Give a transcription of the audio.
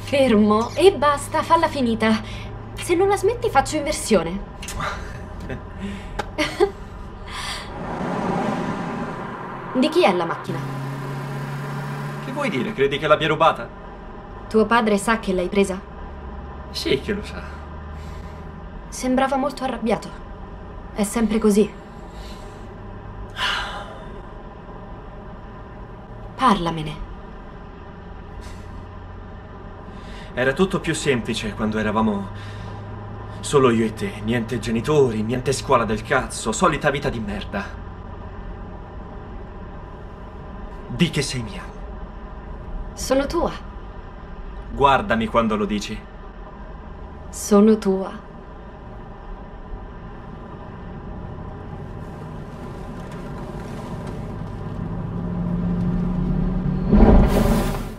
Fermo e basta, falla finita. Se non la smetti faccio inversione. Di chi è la macchina? Che vuoi dire? Credi che l'abbia rubata? Tuo padre sa che l'hai presa? Sì, che lo sa. Sembrava molto arrabbiato. È sempre così. Parlamene. Era tutto più semplice quando eravamo solo io e te. Niente genitori, niente scuola del cazzo, solita vita di merda. Di che sei mia. Sono tua. Guardami quando lo dici. Sono tua.